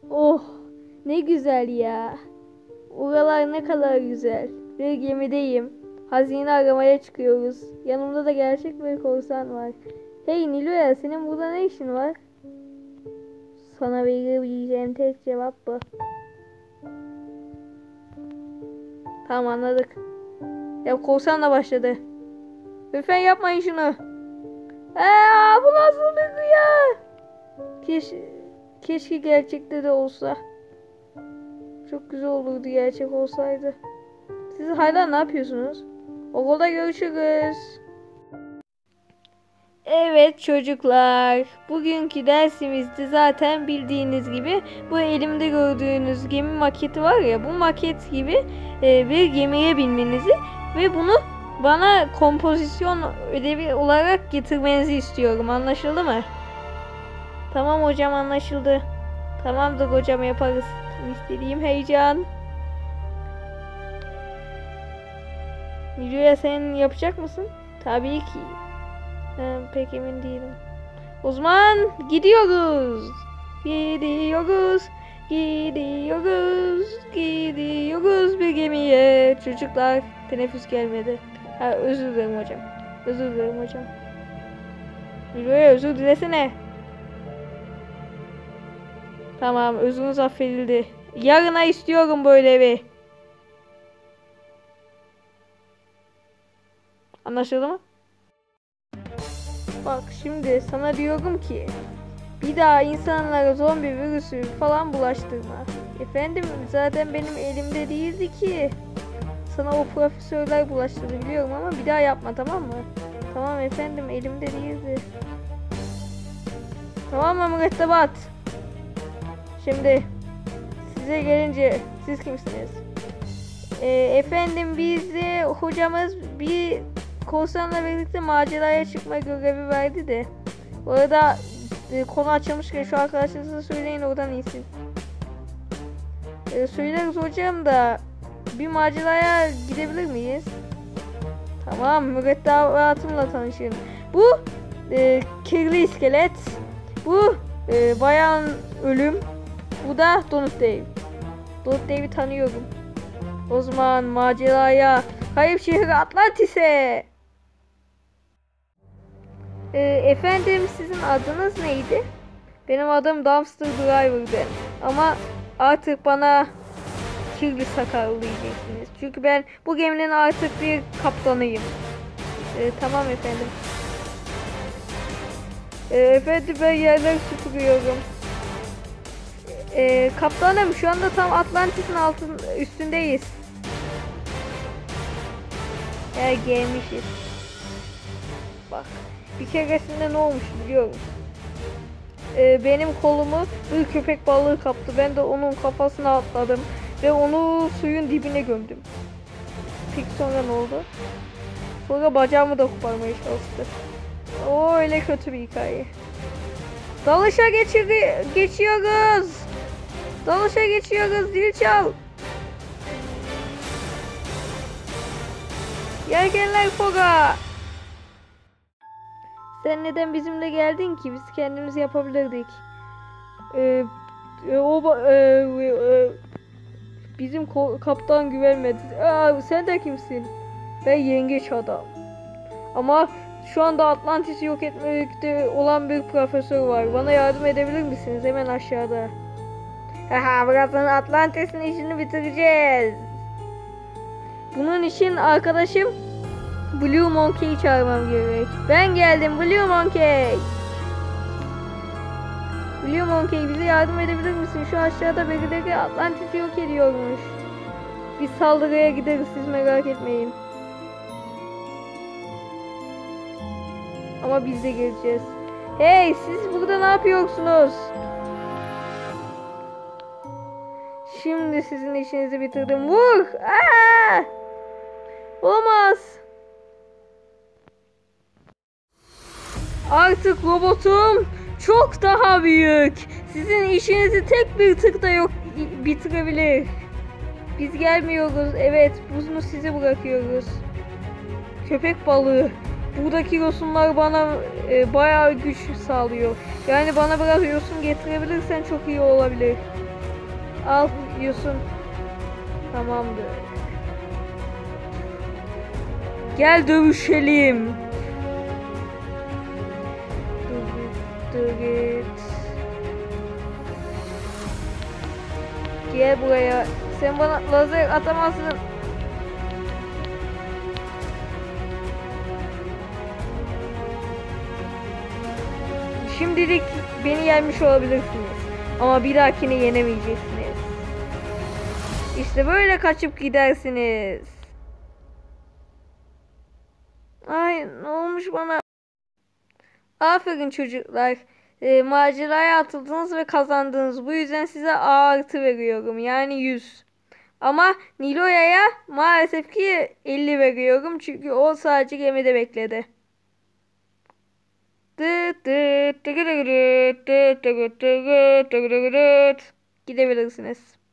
Oh, ne güzel ya. Oralar ne kadar güzel. Bir gemideyim. Hazine aramaya çıkıyoruz. Yanımda da gerçek bir korsan var. Hey Nilo'ya, senin burada ne işin var? Sana verebileceğim tek cevap bu. Tamam, anladık. Ya korsanla başladı. Lütfen yapmayın şunu. Bu nasıl bir rüya? Keşke gerçekte de olsa. Çok güzel olurdu gerçek olsaydı. Siz hala ne yapıyorsunuz? Okulda görüşürüz. Evet çocuklar. Bugünkü dersimizde zaten bildiğiniz gibi bu elimde gördüğünüz gemi maketi var ya, bu maket gibi bir gemiye binmenizi ve bunu bana kompozisyon ödevi olarak getirmenizi istiyorum. Anlaşıldı mı? Tamam hocam, anlaşıldı. Tamamdır hocam, yaparız. İstediğim heyecan. Nilo'ya, sen yapacak mısın? Tabii ki. Pek emin değilim. O zaman gidiyoruz. Gidiyoruz. Gidiyoruz. Gidiyoruz bir gemiye. Çocuklar, teneffüs gelmedi. Özür dilerim hocam. Özür dilerim hocam. Nilo'ya özür dilesene. Tamam, özrünüz affedildi. Yarına istiyorum böyle evi. Anlaşıldı mı? Bak şimdi sana diyorum ki bir daha insanlara zombi virüsü falan bulaştırma. Efendim, zaten benim elimde değildi ki. Sana o profesörler bulaştırdı biliyorum ama bir daha yapma, tamam mı? Tamam efendim, elimde değildi. Tamam mı mürettebat? Şimdi size gelince siz kimsiniz? Efendim, bizi hocamız bir korsanla birlikte maceraya çıkma görevi verdi de. Bu arada konu açılmışken şu arkadaşınıza söyleyin, oradan insin. Söyleriz hocam da bir maceraya gidebilir miyiz? Tamam, mürettebatımla tanışın. Bu kirli iskelet. Bu bayan ölüm. Bu da Donut Dave. Donut Dave'i tanıyorum. O zaman maceraya, kayıp şehri Atlantis'e. Efendim, sizin adınız neydi? Benim adım Dumpster Driver'dı. Ama artık bana kirli sakallı diyeceksiniz. Çünkü ben bu geminin artık bir kaptanıyım. Tamam efendim. Efendim, ben yerleri süpürüyorum. Kaptanım, şu anda tam Atlantis'in üstündeyiz. Gelmişiz. Bak, bir keresinde ne olmuş biliyor musun? Benim kolumu bir köpek balığı kaptı. Ben de onun kafasına atladım ve onu suyun dibine gömdüm. Peki sonra ne oldu? Sonra bacağımı da koparmaya çalıştı. O öyle kötü bir hikaye. Dalışa geçiyoruz. Dalışa geçiyoruz. Zil çal. Yelkenler foga. Sen neden bizimle geldin ki? Biz kendimiz yapabilirdik. Bizim kaptan güvenmedi. Sen de kimsin? Ben yengeç adam. Ama şu anda Atlantis'i yok etmekte olan bir profesör var. Bana yardım edebilir misiniz? Hemen aşağıda. Birazdan Atlantis'in işini bitireceğiz. Bunun için arkadaşım Blue Monkey'i çağırmam gerek. Ben geldim Blue Monkey. Blue Monkey, bize yardım edebilir misin? Şu aşağıda birileri Atlantis'i yok ediyormuş. Biz saldırıya gideriz, siz merak etmeyin. Ama biz de geleceğiz. Hey, siz burada ne yapıyorsunuz? Şimdi sizin işinizi bitirdim. Vur! Olmaz. Artık robotum çok daha büyük. Sizin işinizi tek bir tıkta yok bitirebilir. Biz gelmiyoruz. Evet, bunu size bırakıyoruz. Köpek balığı. Buradaki yosunlar bana bayağı güç sağlıyor. Yani bana bırakıyorsun, getirebilirsen çok iyi olabilir. Al Yusun. Tamamdır. Gel dövüşelim. Dur git. Gel buraya. Sen bana lazer atamazsın. Şimdilik beni yenmiş olabilirsiniz. Ama bir dahakini yenemeyeceksiniz. İşte böyle kaçıp gidersiniz. Ay ne olmuş bana? Aferin çocuklar. Maceraya atıldınız ve kazandınız. Bu yüzden size A artı veriyorum. Yani 100. Ama Niloya'ya maalesef ki 50 veriyorum. Çünkü o sadece gemide bekledi. Gidebilirsiniz.